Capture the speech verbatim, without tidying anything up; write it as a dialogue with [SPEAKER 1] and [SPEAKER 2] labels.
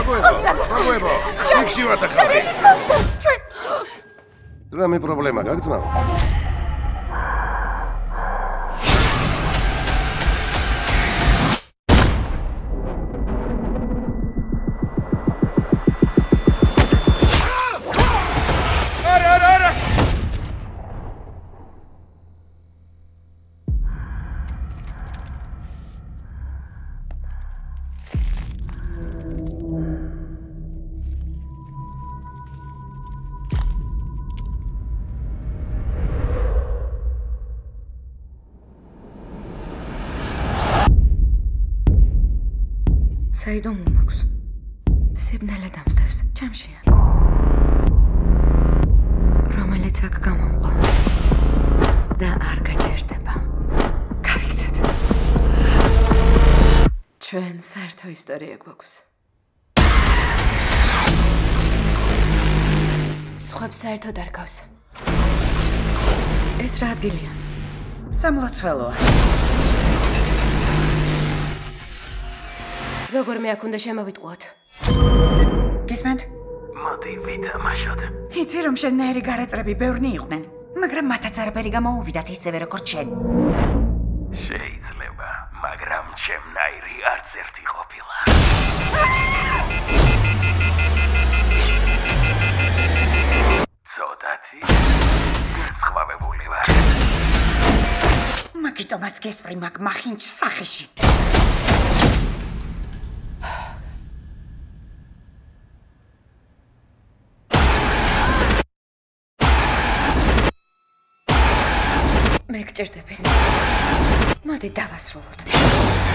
[SPEAKER 1] Მაგოებო, იქში ვართ ახლა. რამე პრობლემა გაგწმაო?
[SPEAKER 2] საიდო მომაქვს. სიბნელე დამსდევს. ჩემშია. რომელიც აქ გამომყვა. და არ გაჩერდება. გავიქცეთ. ჩვენ საერთო ისტორია გვაქვს. სხვებს საერთოდ არ გავს. ეს რა ადგილია?
[SPEAKER 3] სამლოცველოა.
[SPEAKER 2] როგორ მე აქ უნდა შემოვიტყუოთ?
[SPEAKER 3] გისმენთ?
[SPEAKER 4] მოდი ვითამაშოთ.
[SPEAKER 3] იცი რომ შენნაირი გარეწრები ბევრნი იყვნენ, მაგრამ მათაც არაფერი გამოუვიდათ ისევე როგორც შენ.
[SPEAKER 4] შეიძლება, მაგრამ ჩემნაირი არც ერთი ყოფილა. ცოტათი განსხვავებული ვარ.
[SPEAKER 3] მაგიტომაც გესწრი მაგ მახინჯ სახეში.
[SPEAKER 2] მე გჭირდები. მოდი დავასრულოთ.